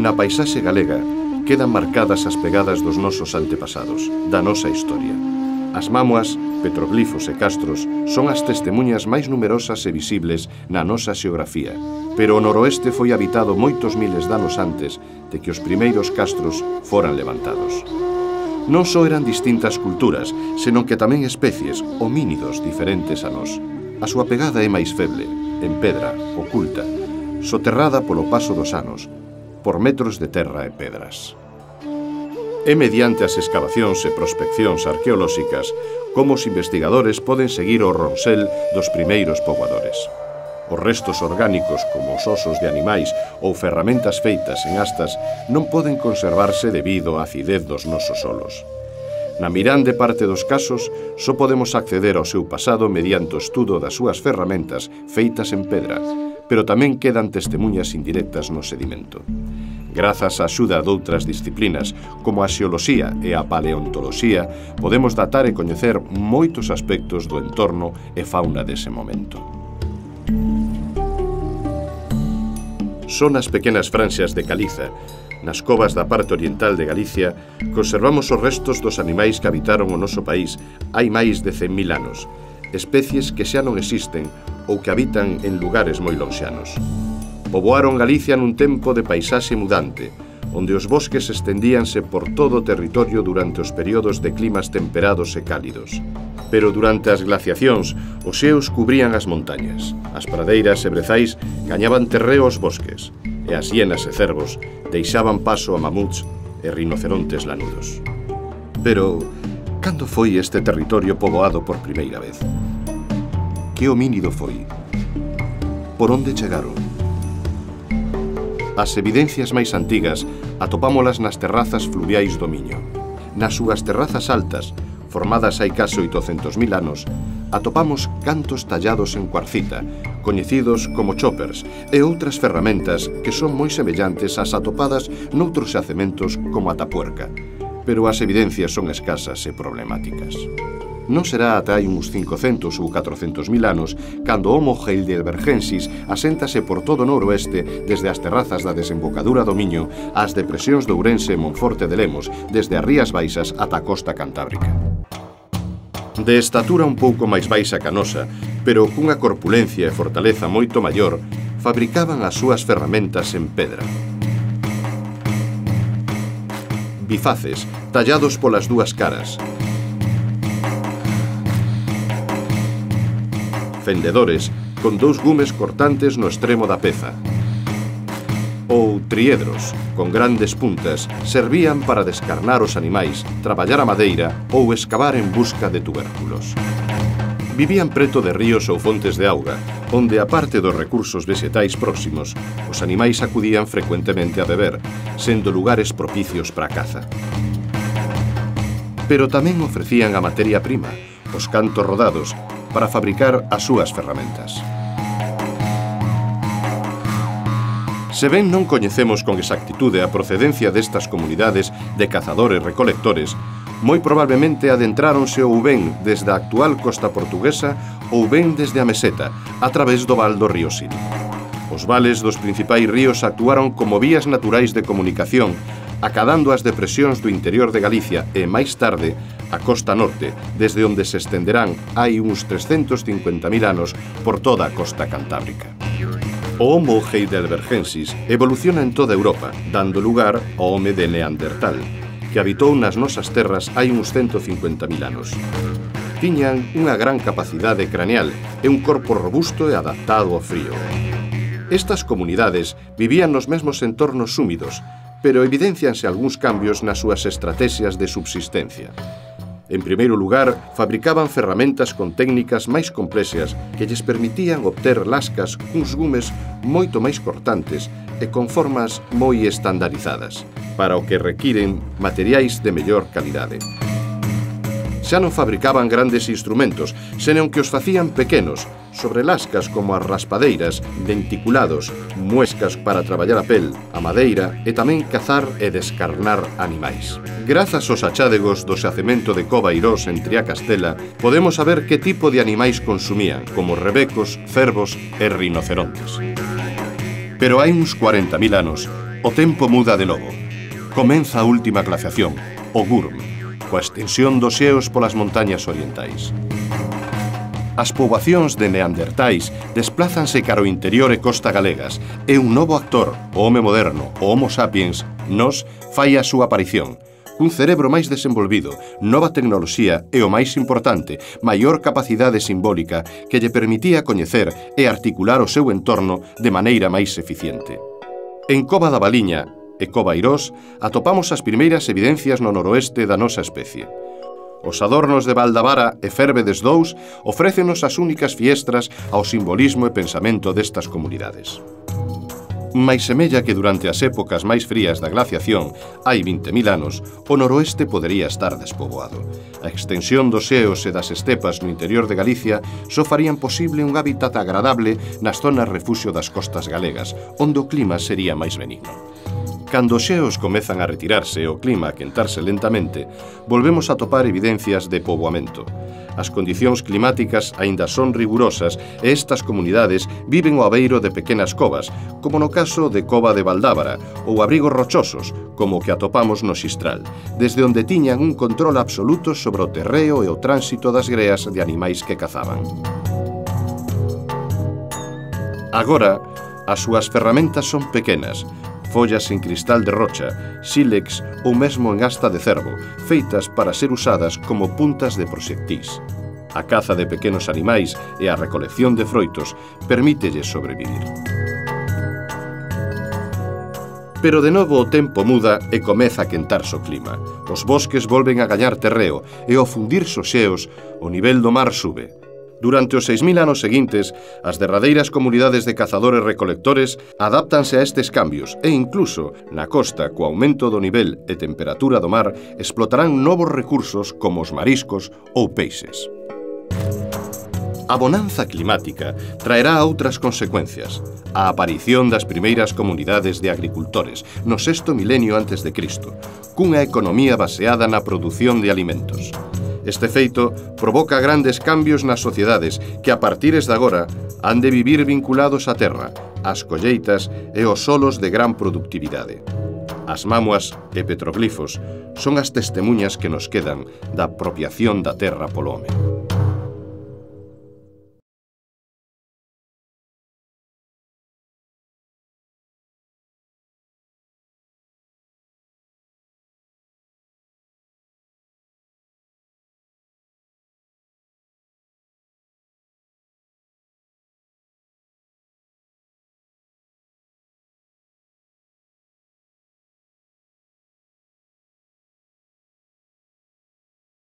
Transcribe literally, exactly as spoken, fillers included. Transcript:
Na paisaxe galega quedan marcadas as pegadas dos nosos antepasados, da nosa historia. As mámoas, petroglifos e castros son as testemunhas máis numerosas e visibles na nosa xeografía, pero o noroeste foi habitado moitos miles de anos antes de que os primeiros castros foran levantados. Non só eran distintas culturas, senón que tamén especies, homínidos diferentes a nós. A súa pegada é máis feble, en pedra, oculta, soterrada polo paso dos anos, por metros de terra e pedras. É mediante as escavacións e prospeccións arqueolóxicas como os investigadores poden seguir o ronsel dos primeiros poboadores. Os restos orgánicos, como os osos de animais ou ferramentas feitas en astas, non poden conservarse debido á acidez dos nosos solos. Na mirande parte dos casos, só podemos acceder ao seu pasado mediante o estudo das súas ferramentas feitas en pedra, pero tamén quedan testemunhas indirectas no sedimento. Grazas á axuda doutras disciplinas, como a xeoloxía e a paleontoloxía, podemos datar e coñecer moitos aspectos do entorno e fauna dese momento. Son as pequenas franxas de caliza. Nas covas da parte oriental de Galicia conservamos os restos dos animais que habitaron o noso país hai máis de cen mil anos, especies que xa non existen ou que habitan en lugares moi lonxanos. Poboaron Galicia nun tempo de paisaxe mudante, onde os bosques estendíanse por todo o territorio durante os períodos de climas temperados e cálidos. Pero durante as glaciacións, os xeos cubrían as montañas, as pradeiras e brezais gañaban terreo aos bosques, e as hienas e cervos deixaban paso a mamuts e rinocerontes lanudos. Pero, cando foi este territorio poboado por primeira vez? Que homínido foi? Por onde chegaron? As evidencias máis antigas atopámolas nas terrazas fluviais do Miño. Nas súas terrazas altas, formadas hai case oitocentos mil anos, atopamos cantos tallados en cuarcita, coñecidos como choppers, e outras ferramentas que son moi semellantes ás atopadas noutros xacementos como a Tapuerca, pero as evidencias son escasas e problemáticas. Non será ata hai uns cincocentos ou catrocentos mil anos cando Homo heidelbergensis aséntase por todo o noroeste desde as terrazas da desembocadura do Miño ás depresións de Ourense e Monforte de Lemos, desde as Rías Baixas ata a costa cantábrica. De estatura un pouco máis baixa que a nosa, pero cunha corpulencia e fortaleza moito maior, fabricaban as súas ferramentas en pedra. Bifaces, tallados polas dúas caras. Fendedores, con dous gumes cortantes no extremo da peza. Ou triedros, con grandes puntas, servían para descarnar os animais, traballar a madeira ou excavar en busca de tubérculos. Vivían preto de ríos ou fontes de auga, onde, aparte dos recursos vegetais próximos, os animais acudían frecuentemente a beber, sendo lugares propicios para a caza. Pero tamén ofrecían a materia prima, os cantos rodados, para fabricar as súas ferramentas. Se ben non coñecemos con exactitude a procedencia destas comunidades de cazadores-recolectores, moi probablemente adentráronse ou ben desde a actual costa portuguesa ou ben desde a meseta, a través do val do río Sil. Os vales dos principais ríos actuaron como vías naturais de comunicación, acadando as depresións do interior de Galicia e, máis tarde, a costa norte, desde onde se estenderán hai uns trescentos cincuenta mil anos por toda a costa cantábrica. O Homo heidelbergensis evoluciona en toda Europa, dando lugar ao home de Neandertal, que habitou nas nosas terras hai uns ciento cincuenta mil anos. Tiñan unha gran capacidade craneal e un corpo robusto e adaptado ao frío. Estas comunidades vivían nos mesmos entornos húmidos, pero evidencianse algúns cambios nas súas estrategias de subsistencia. En primeiro lugar, fabricaban ferramentas con técnicas máis complexas que lles permitían obter lascas cuns gumes moito máis cortantes e con formas moi estandarizadas, para o que requiren materiais de mellor calidade. Xa non fabricaban grandes instrumentos, senón que os facían pequenos, sobre lascas como as raspadeiras, denticulados, muescas para traballar a pel, a madeira e tamén cazar e descarnar animais. Grazas aos achádegos do xacemento de Cova Eirós en Triacastela, podemos saber que tipo de animais consumían, como rebecos, cervos e rinocerontes. Pero hai uns cuarenta mil anos, O tempo muda de novo. Comeza a última glaciación, o Gurm, coa extensión dos xeos polas montañas orientais. As poboacións de neandertais desplázanse cara ao interior e costa galegas e un novo actor, o home moderno, o Homo sapiens, nos, fai a súa aparición. Un cerebro máis desenvolvido, nova tecnoloxía e, o máis importante, maior capacidade simbólica que lle permitía coñecer e articular o seu entorno de maneira máis eficiente. En Cova da Baliña e Cova Eirós atopamos as primeiras evidencias no noroeste da nosa especie. Os adornos de Valdavara e Férvedes dous ofrécenos as únicas fiestras ao simbolismo e pensamento destas comunidades. Mais semella que durante as épocas máis frías da glaciación, hai vinte mil anos, o noroeste podería estar despoboado. A extensión dos xeos e das estepas no interior de Galicia só farían posible un hábitat agradable nas zonas refuxio das costas galegas, onde o clima sería máis benigno. Cando os xeos comezan a retirarse e o clima a quentarse lentamente, volvemos a topar evidencias de poboamento. As condicións climáticas aínda son rigurosas e estas comunidades viven ao abeiro de pequenas covas, como no caso de Cova de Valdávara, ou abrigos rochosos, como o que atopamos no Xistral, desde onde tiñan un control absoluto sobre o terreo e o tránsito das greas de animais que cazaban. Agora, as súas ferramentas son pequenas, follas en cristal de rocha, sílex ou mesmo en asta de cervo, feitas para ser usadas como puntas de proxectís. A caza de pequenos animais e a recolección de froitos permítelles sobrevivir. Pero de novo o tempo muda e comeza a quentarse o clima. Os bosques volven a gañar terreo e ao fundirse os xeos, o nivel do mar sube. Durante os seis mil anos seguintes, as derradeiras comunidades de cazadores-recolectores adáptanse a estes cambios e incluso, na costa, co aumento do nivel e temperatura do mar, explotarán novos recursos como os mariscos ou peixes. A bonanza climática traerá outras consecuencias. A aparición das primeiras comunidades de agricultores no sexto milenio antes de Cristo, cunha economía baseada na produción de alimentos. Este feito provoca grandes cambios nas sociedades que a partires de agora han de vivir vinculados á terra, ás colleitas e aos solos de gran productividade. As mámoas e petroglifos son as testemunhas que nos quedan da apropiación da terra polo home.